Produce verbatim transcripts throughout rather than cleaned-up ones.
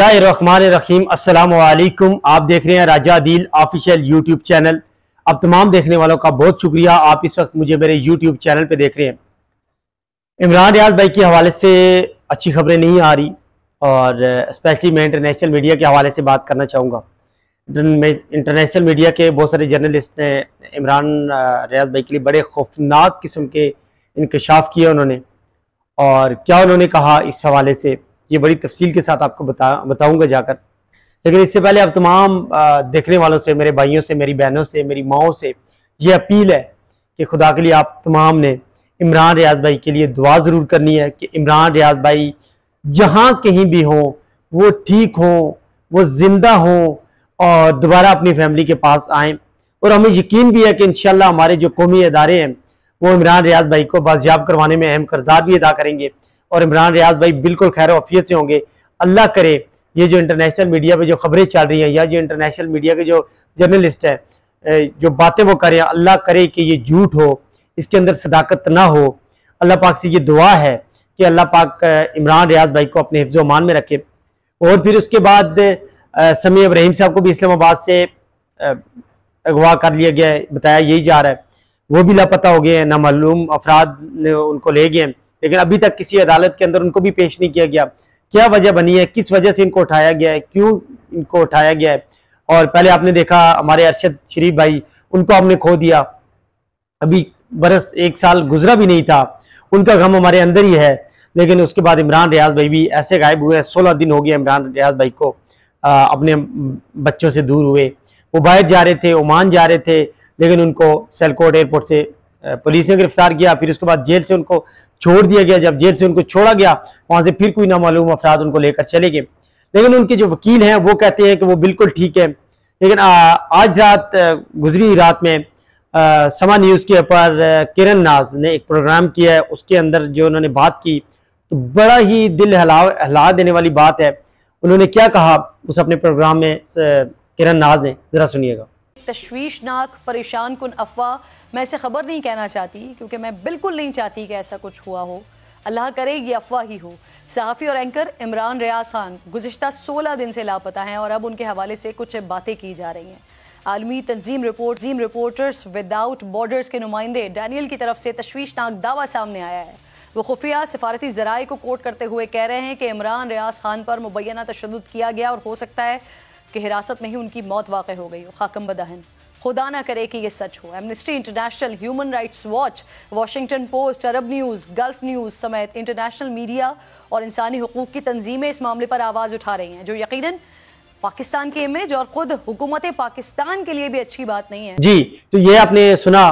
बिस्मिल्लाहिर्रहमानिर्रहीम। अस्सलामु अलैकुम। आप देख रहे हैं राजा दिल ऑफिशियल यूट्यूब चैनल। अब तमाम देखने वालों का बहुत शुक्रिया, आप इस वक्त मुझे मेरे यूट्यूब चैनल पे देख रहे हैं। इमरान रियाज भाई के हवाले से अच्छी खबरें नहीं आ रही और स्पेशली मैं इंटरनेशनल मीडिया के हवाले से बात करना चाहूँगा। इंटरनेशनल मीडिया के बहुत सारे जर्नलिस्ट ने इमरान रियाज भाई के लिए बड़े खौफनाक किस्म के इंकशाफ किए उन्होंने, और क्या उन्होंने कहा इस हवाले से ये बड़ी तफसील के साथ आपको बता बताऊंगा जाकर। लेकिन इससे पहले अब तमाम देखने वालों से, मेरे भाइयों से, मेरी बहनों से, मेरी माओं से ये अपील है कि खुदा के लिए आप तमाम ने इमरान रियाज भाई के लिए दुआ ज़रूर करनी है कि इमरान रियाज भाई जहाँ कहीं भी हों वो ठीक हों, वो ज़िंदा हों और दोबारा अपनी फैमिली के पास आएँ। और हमें यकीन भी है कि इंशाल्लाह हमारे जो कौमी अदारे हैं वो इमरान रियाज भाई को बाजियाब करवाने में अहम किरदार भी अदा करेंगे और इमरान रियाज भाई बिल्कुल खैर वफियत से होंगे। अल्लाह करे ये जो इंटरनेशनल मीडिया पे जो खबरें चल रही हैं या जो इंटरनेशनल मीडिया के जो जर्नलिस्ट हैं जो बातें वो करें, अल्लाह करे कि ये झूठ हो, इसके अंदर सदाकत ना हो। अल्लाह पाक से ये दुआ है कि अल्लाह पाक इमरान रियाज भाई को अपने हिफ्ज़ मान में रखे। और फिर उसके बाद समी इब्राहिम साहब को भी इस्लामाबाद से अगवा कर लिया गया है, बताया यही जा रहा है। वो भी लापता हो गए हैं, नामालूम अफराद ने उनको ले गए हैं, लेकिन अभी तक किसी अदालत के अंदर उनको भी पेश नहीं किया गया। क्या वजह बनी है, किस वजह से इनको उठाया गया है, क्यों इनको उठाया गया है। और पहले आपने देखा हमारे अरशद शरीफ भाई, उनको हमने खो दिया, अभी बरस एक साल गुजरा भी नहीं था, उनका गम हमारे अंदर ही है। लेकिन उसके बाद इमरान रियाज भाई भी ऐसे गायब हुए, सोलह दिन हो गए इमरान रियाज भाई को आ, अपने बच्चों से दूर हुए। वो बाहर जा रहे थे, ओमान जा रहे थे, लेकिन उनको सियालकोट एयरपोर्ट से पुलिस ने गिरफ्तार किया, फिर उसके बाद जेल से उनको छोड़ दिया गया। जब जेल से उनको छोड़ा गया वहां से फिर कोई नामालूम अफराद उनको लेकर चले गए। लेकिन उनके जो वकील हैं वो कहते हैं कि वो बिल्कुल ठीक है। लेकिन आ, आज रात गुजरी रात में आ, समा न्यूज़ के ऊपर किरण नाज ने एक प्रोग्राम किया है, उसके अंदर जो उन्होंने बात की तो बड़ा ही दिल हिला हिला देने वाली बात है। उन्होंने क्या कहा उस अपने प्रोग्राम में किरण नाज ने, जरा सुनिएगा। तशवीशनाक परेशान कुन अफवाह, मैं इसे खबर नहीं कहना चाहती क्योंकि मैं बिल्कुल नहीं चाहती कि ऐसा कुछ हुआ हो। अल्लाह करे ये अफवाह ही हो। सहाफ़ी और एंकर इमरान रियाज खान गुज़िश्ता सोलह दिन से लापता हैं और अब उनके हवाले से कुछ बातें की जा रही हैं। आलमी तंजीम रिपोर्ट तंजीम रिपोर्टर्स विदाउट बॉर्डर्स के नुमाइंदे डैनियल की तरफ से तशवीशनाक दावा सामने आया है। वो खुफिया सिफारती ज़राए को कोट करते हुए कह रहे हैं कि इमरान रियाज खान पर मुबैना तशद्दुद किया गया और हो सकता है कि हिरासत में ही उनकी मौत वाक़ई हो गई हो। खाकम बदहन, खुदा ना करे कि ये सच हो। Amnesty International, human rights watch, Washington Post, Arab news, gulf news समेत इंटरनेशनल मीडिया और इंसानी हुकूक की तंजीमें इस मामले पर आवाज़ उठा रही हैं, जो यकीनन पाकिस्तान के इमेज और खुद हुकूमत पाकिस्तान के लिए भी अच्छी बात नहीं है। जी, तो ये आपने सुना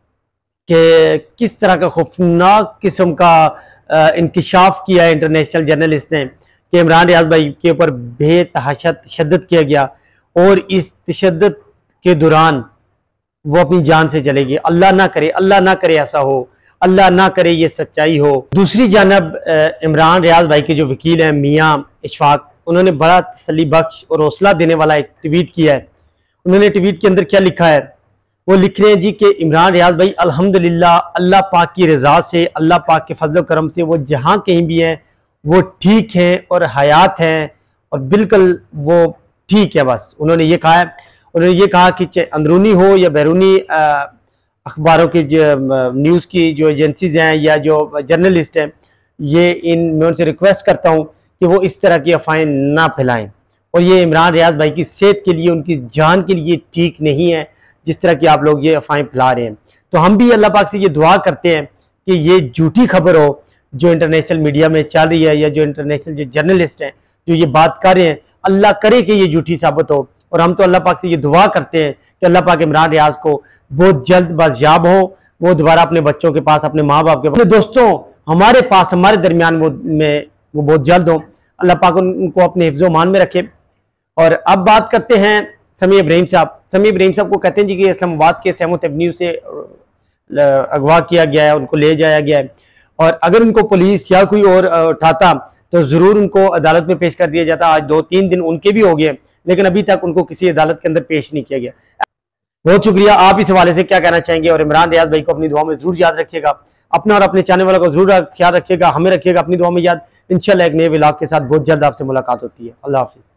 कि किस तरह का खौफनाक किस्म का इंकशाफ किया है इंटरनेशनल जर्नलिस्ट ने कि इमरान रियाज भाई के ऊपर बेतहाशा तशद्दुद किया गया और इस तशद्दुद के दौरान वो अपनी जान से चले गए। अल्लाह ना करे, अल्लाह ना करे ऐसा हो, अल्लाह ना करे ये सच्चाई हो। दूसरी जानब इमरान रियाज भाई के जो वकील हैं मियाँ इशफाक, उन्होंने बड़ा तसल्ली बख्श और हौसला देने वाला एक ट्वीट किया है। उन्होंने ट्वीट के अंदर क्या लिखा है, वो लिख रहे हैं जी कि इमरान रियाज भाई अल्हम्दुलिल्लाह अल्लाह पाक की रज़ा से, अल्लाह पाक के फजल करम से वो जहाँ कहीं भी हैं वो ठीक हैं और हयात हैं और बिल्कुल वो ठीक है। बस उन्होंने ये कहा है, उन्होंने ये कहा कि अंदरूनी हो या बैरूनी अखबारों की जो न्यूज़ की जो एजेंसीज हैं या जो जर्नलिस्ट हैं, ये इन मैं उनसे रिक्वेस्ट करता हूँ कि वो इस तरह की अफवाहें ना फैलाएं। और ये इमरान रियाज भाई की सेहत के लिए, उनकी जान के लिए ठीक नहीं है जिस तरह की आप लोग ये अफवाहें फैला रहे हैं। तो हम भी अल्लाह पाक से ये दुआ करते हैं कि ये झूठी खबर हो जो इंटरनेशनल मीडिया में चल रही है या जो इंटरनेशनल जो जर्नलिस्ट हैं जो ये बात कर रहे हैं, अल्लाह करे कि ये झूठी साबित हो। और हम तो अल्लाह पाक से ये दुआ करते हैं कि अल्लाह पाक इमरान रियाज को बहुत जल्द बाजियाब हो, वो दोबारा अपने बच्चों के पास, अपने माँ बाप के पास, अपने दोस्तों, हमारे पास, हमारे दरमियान वो में वो बहुत जल्द हो। अल्लाह पाक उनको अपने हिफ्ज़ो मान में रखे। और अब बात करते हैं समी इब्राहिम साहब। समी इब्राहिम साहब को कहते हैं जी कि इस्लामाबाद के सहमत एवेन्यू से अगवा किया गया है, उनको ले जाया गया है और अगर उनको पुलिस या कोई और उठाता तो ज़रूर उनको अदालत में पेश कर दिया जाता। आज दो तीन दिन उनके भी हो गए, लेकिन अभी तक उनको किसी अदालत के अंदर पेश नहीं किया गया। बहुत शुक्रिया। आप इस हवाले से क्या कहना चाहेंगे? और इमरान रियाज भाई को अपनी दुआ में जरूर याद रखिएगा, अपना और अपने चाहने वालों को जरूर ख्याल रखिएगा, हमें रखिएगा अपनी दुआ में याद। इंशाल्लाह एक नए व्लॉग के साथ बहुत जल्द आपसे मुलाकात होती है। अल्लाह हाफिज़।